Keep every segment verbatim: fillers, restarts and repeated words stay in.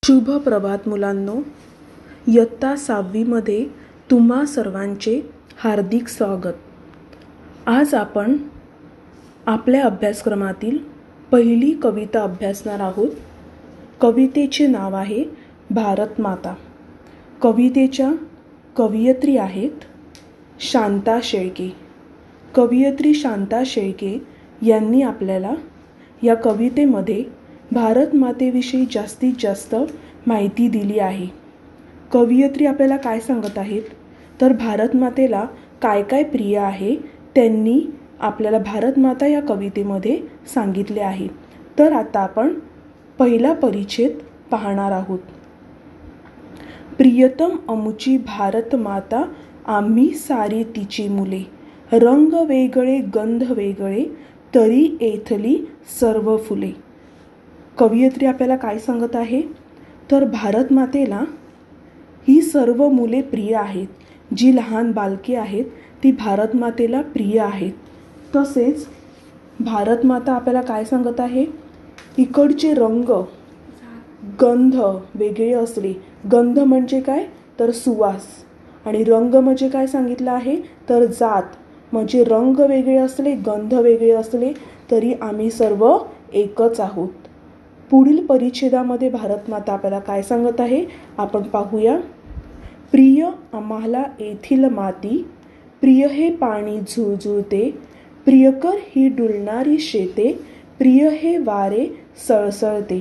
शुभ प्रभात मुलांनो. इयत्ता सहावीमध्ये तुम्हा सर्वांचे हार्दिक स्वागत. आज आपण आपल्या अभ्यासक्रमातील पहिली कविता अभ्यासणार आहोत. कवितेचे नाव आहे भारत माता. कवितेच्या कवयित्री आहेत शांता शेळके. कवयित्री शांता शेळके यांनी आपल्याला या कवितेमध्ये भारत मातेविषयी जास्तीत जास्त माहिती दिली आहे. कवयित्री आपल्याला काय सांगत आहेत तर भारत मातेला काय काय प्रिय आहे त्यांनी आपल्याला भारत माता या कवितेमध्ये सांगितले आहे. तर आता आपण पहिला परिच्छेद पाहणार आहोत. प्रियतम अमुची भारत माता, आम्ही सारी तिची मुले. रंग वेगळे गंध वेगळे, तरी येथली सर्व फुले. कवयित्री आपल्याला काय सांगत आहे तर भारत मातेला ही सर्व मुले प्रिय आहेत. जी लहान बालके आहेत ती भारत मातेला प्रिय आहेत. तसेच भारत माता आपल्याला काय सांगत आहे, इकडचे रंग गंध वेगळे असले. गंध म्हणजे काय तर सुवास, आणि रंग म्हणजे काय सांगितलं आहे तर जात. म्हणजे रंग वेगळे असले गंध वेगळे असले तरी आम्ही सर्व एकच आहोत. पुढील परिच्छेदामध्ये भारत माता आपल्याला काय सांगत आहे आपण पाहूया. प्रिय आम्हाला येथील माती, प्रिय हे पाणी झुळझुळते. प्रियकर ही डुलणारी शेते, प्रिय हे वारे सळसळते.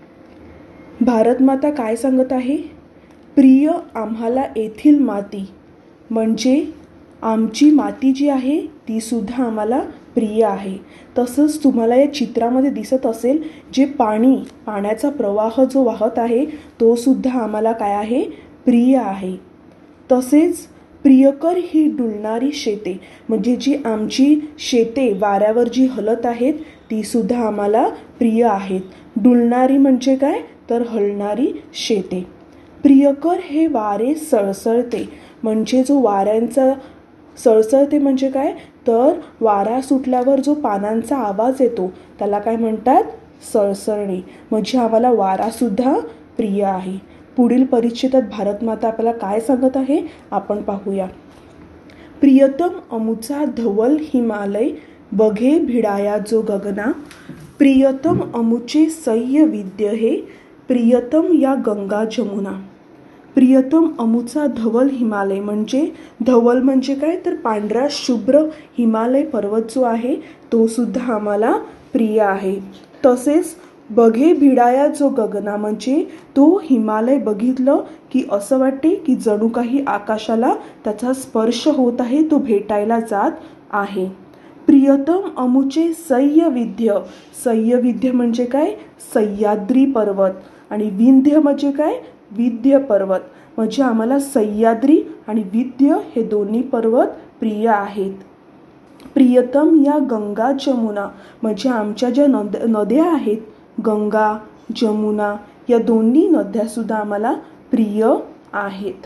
भारत माता काय सांगत आहे, प्रिय आम्हाला येथील माती म्हणजे आमची माती जी आहे ती सुद्धा आम्हाला प्रिय आहे. तसंच तुम्हाला या चित्रामध्ये दिसत असेल जे पाणी पाण्याचा प्रवाह जो वाहत आहे तो सुद्धा आम्हाला काय आहे प्रिय आहे. तसेच प्रियकर ही डुलणारी शेते म्हणजे जी आमची शेते वाऱ्यावर जी हलत आहेत ती सुद्धा आम्हाला प्रिय आहेत. डुलणारी म्हणजे काय तर हलणारी शेते. प्रियकर हे वारे सळसळते म्हणजे जो वाऱ्यांचा सळसळते म्हणजे काय तर वारा सुटल्यावर जो पानांचा आवाज येतो त्याला काय म्हणतात सळसळणे. म्हणजे आम्हाला वारा सुद्धा प्रिय आहे. पुढील परिच्छेदात भारत माता आपल्याला काय सांगत आहे आपण पाहूया. प्रियतम अमुचा धवल हिमालय, बघे भिडाया जो गगना. प्रियतम अमुचे सह्य विद्य हे, प्रियतम या गंगा जमुना. प्रियतम अमुचा धवल हिमालय म्हणजे धवल म्हणजे काय तर पांढरा शुभ्र हिमालय पर्वत जो आहे तो सुद्धा आम्हाला प्रिय आहे. तसेच बघे भिडाया जो गगना म्हणजे तो हिमालय बघितलं की असं वाटते की जणू काही आकाशाला त्याचा स्पर्श होत आहे, तो भेटायला जात आहे. प्रियतम अमुचे सह्य विद्य, सह्य विद्य म्हणजे काय सह्याद्री पर्वत, आणि विंध्य म्हणजे काय विंध्य पर्वत. म्हणजे आम्हाला सह्याद्री आणि विंध्य हे दोन्ही पर्वत प्रिय आहेत. प्रियतम या गंगा जमुना म्हणजे आमच्या ज्या नद नद्या आहेत गंगा जमुना या दोन्ही नद्या सुद्धा आम्हाला प्रिय आहेत.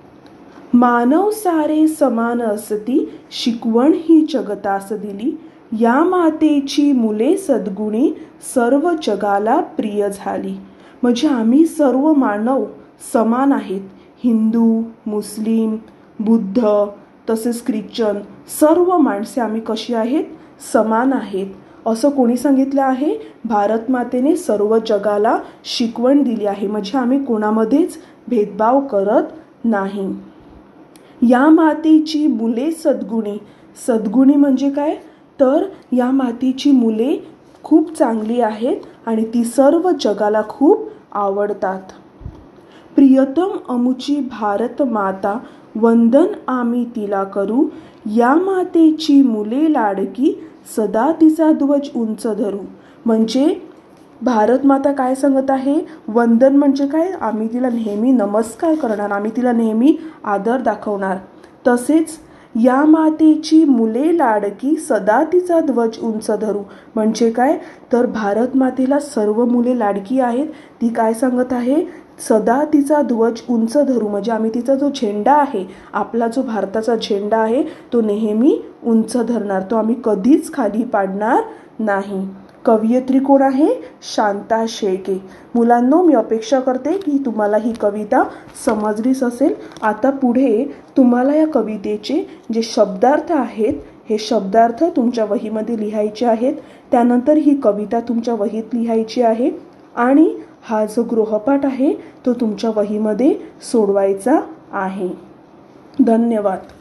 मानव सारे समान असती, शिकवण ही जगतास दिली. या मातेची मुले सद्गुणी, सर्व जगाला प्रिय झाली. म्हणजे आम्ही सर्व मानव समान आहेत. हिंदू मुस्लिम बुद्ध तसेच ख्रिश्चन सर्व माणसे आम्ही कशी आहेत समान आहेत. असं कोणी सांगितलं आहे भारत मातेने सर्व जगाला शिकवण दिली आहे. म्हणजे आम्ही कोणामध्येच भेदभाव करत नाही. या मातेची मुले सद्गुणी, सद्गुणी म्हणजे काय तर या मातेची मुले खूप चांगली आहेत आणि ती सर्व जगाला खूप आवडतात. प्रियतम अमुची भारत माता, वंदन आम्ही तिला करू. या मातेची मुले लाडकी, सदा तिचा ध्वज उंच धरू. म्हणजे भारत माता काय सांगत आहे, वंदन म्हणजे काय आम्ही तिला नेहमी नमस्कार करणार, आम्ही तिला नेहमी आदर दाखवणार. तसेच या मातेची मुले लाडकी, सदा तिचा ध्वज उंच धरू म्हणजे काय तर भारत मातेला सर्व मुले लाडकी आहेत. ती काय सांगत आहे सदा तिचा ध्वज उंच धरू म्हणजे आम्ही तिचा जो झेंडा आहे आपला जो भारताचा झेंडा आहे तो नेहमी उंच धरणार, तो आम्ही कधीच खाली पाडणार नाही. कवयित्री कोण आहे? शांता शेळके. मुलांनो, मी अपेक्षा करते की तुम्हाला ही कविता समजलीच असेल. आता पुढे तुम्हाला या कवितेचे जे शब्दार्थ आहेत हे शब्दार्थ तुमच्या वहीमध्ये लिहायचे आहेत. त्यानंतर ही कविता तुमच्या वहीत लिहायची आहे आणि हा जो गृहपाठ आहे तो तुमच्या वहीमध्ये सोडवायचा आहे. धन्यवाद.